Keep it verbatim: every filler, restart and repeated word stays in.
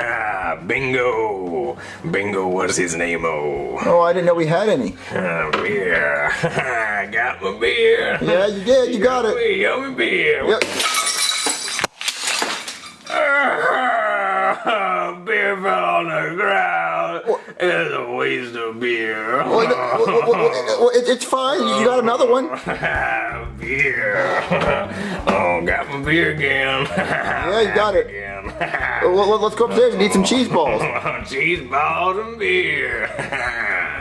Bingo. Bingo was his name-o. Oh, I didn't know we had any. Uh, beer. I got my beer. Yeah, you did. You got it. Me, yummy beer. Yep. Uh, beer fell on the ground. What? It's a waste of beer. Well, it- well, well, well, well, it- it's fine. You got another one. Beer. Oh, got my beer again. Yeah, you got it. Again. Well, let's go upstairs and eat some cheese balls. Cheese balls and beer.